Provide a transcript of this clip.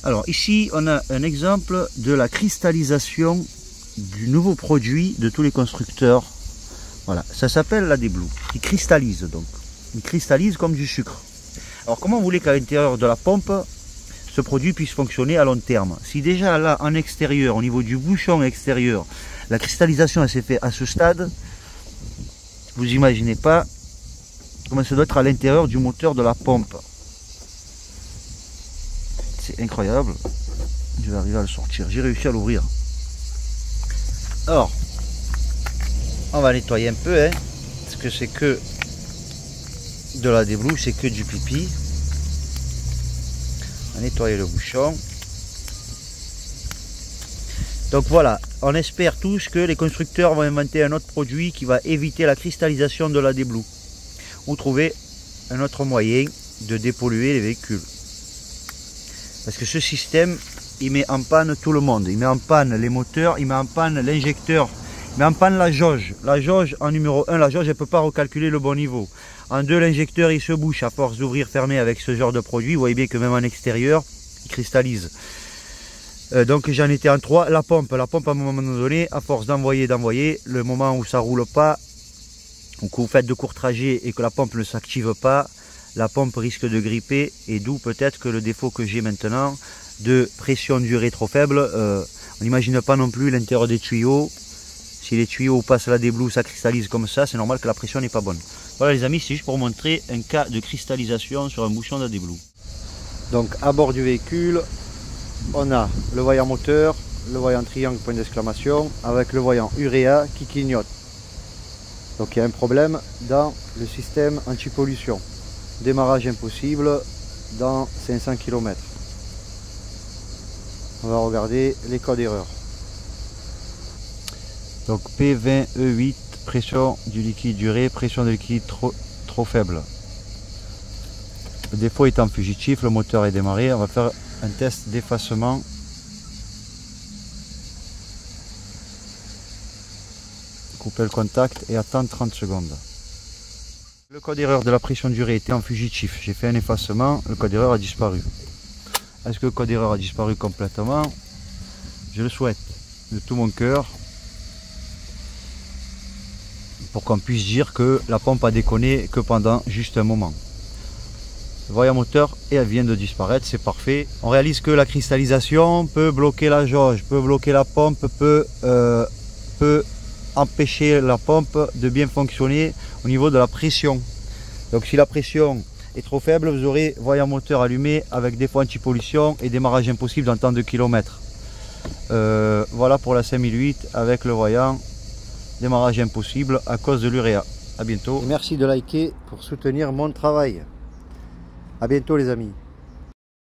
Alors ici on a un exemple de la cristallisation du nouveau produit de tous les constructeurs. Voilà, ça s'appelle la D-Blue, qui cristallise donc. Il cristallise comme du sucre. Alors comment vous voulez qu'à l'intérieur de la pompe, ce produit puisse fonctionner à long terme? Si déjà là en extérieur, au niveau du bouchon extérieur, la cristallisation s'est faite à ce stade, vous imaginez pas comment ça doit être à l'intérieur du moteur de la pompe. C'est incroyable. Je vais arriver à le sortir. J'ai réussi à l'ouvrir. Alors, on va nettoyer un peu, hein, parce que c'est que de la D-Blue, c'est que du pipi. On va nettoyer le bouchon. Donc voilà, on espère tous que les constructeurs vont inventer un autre produit qui va éviter la cristallisation de la D-Blue, ou trouver un autre moyen de dépolluer les véhicules. Parce que ce système, il met en panne tout le monde. Il met en panne les moteurs, il met en panne l'injecteur, il met en panne la jauge. La jauge, en numéro 1, la jauge, elle ne peut pas recalculer le bon niveau. En 2, l'injecteur, il se bouche à force d'ouvrir, fermer avec ce genre de produit. Vous voyez bien que même en extérieur, il cristallise. Donc j'en étais en 3. La pompe à un moment donné, à force d'envoyer, le moment où ça roule pas, ou que vous faites de courts trajets et que la pompe ne s'active pas, la pompe risque de gripper, et d'où peut-être que le défaut que j'ai maintenant de pression durée trop faible. On n'imagine pas non plus l'intérieur des tuyaux. Si les tuyaux passent la D-Blue, ça cristallise comme ça, c'est normal que la pression n'est pas bonne. Voilà les amis, c'est juste pour vous montrer un cas de cristallisation sur un bouchon de D-Blue. Donc à bord du véhicule, on a le voyant moteur, le voyant triangle point d'exclamation, avec le voyant uréa qui clignote. Donc il y a un problème dans le système anti-pollution. Démarrage impossible dans 500 km. On va regarder les codes erreurs. Donc P20E8, pression du liquide urée, pression de liquide trop faible. Le défaut étant fugitif, le moteur est démarré. On va faire un test d'effacement. Couper le contact et attendre 30 secondes. Le code erreur de la pression d'urée était en fugitif. J'ai fait un effacement, le code erreur a disparu. Est-ce que le code erreur a disparu complètement? Je le souhaite de tout mon cœur, pour qu'on puisse dire que la pompe a déconné que pendant juste un moment. Le voyant moteur et elle vient de disparaître, c'est parfait. On réalise que la cristallisation peut bloquer la jauge, peut bloquer la pompe, peut empêcher la pompe de bien fonctionner au niveau de la pression. Donc si la pression est trop faible, vous aurez voyant moteur allumé avec défaut anti-pollution et démarrage impossible dans tant de kilomètres. Voilà pour la 5008 avec le voyant démarrage impossible à cause de l'uréa. A bientôt. Et merci de liker pour soutenir mon travail. A bientôt les amis.